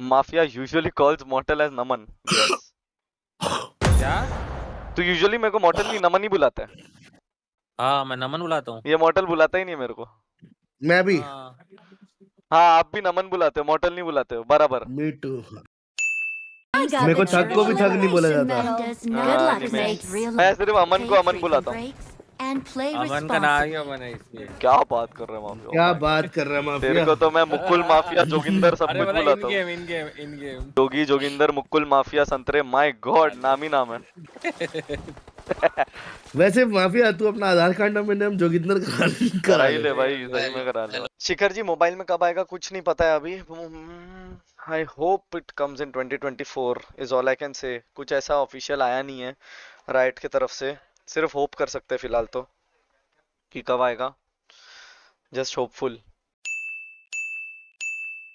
Mafia usually calls Mortal as Naman. Yes. क्या? तू usually मेरे को मॉर्टल नहीं नमन ही बुलाता है। हाँ मैं नमन बुलाता हूँ। ये मॉर्टल बुलाता ही नहीं मेरे को। मैं भी। हाँ हाँ आप भी नमन बुलाते हो, मॉर्टल नहीं बुलाते हो, बराबर। मी टू। I got मेरे को the थग को भी triple थग नहीं बोला elimination जाता। medal. Does हाँ, not नहीं, represent real मैं सिर्फ अमन को Take अमन बुलाता हूँ। frequent breaks and play अमन का नाम ही responsibly. अमन है इसलिए। क्या बात कर रहे हैं माफिया? क्या Oh my God. बात कर रहा है तेरे माफिया। को तो मैं मुकुल माफिया जोगिंदर सब अरे कुछ मतलब इन बुलाता हूँ। Game in game in game. Jogi Joginder Mukul mafia संतरे, माय गॉड नाम ही नाम है। वैसे माफिया तू अपना आधार कार्ड नंबर नाम जोगिंदर करा ही ले भाई, सही में करा ले। शिखर जी मोबाइल में कब आएगा कुछ नहीं पता है अभी। I hope it comes in 2024 is all I can say. कुछ ऐसा ऑफिशियल आया नहीं है राइट की तरफ से, सिर्फ होप कर सकते हैं फिलहाल तो कि कब आएगा। Just hopeful.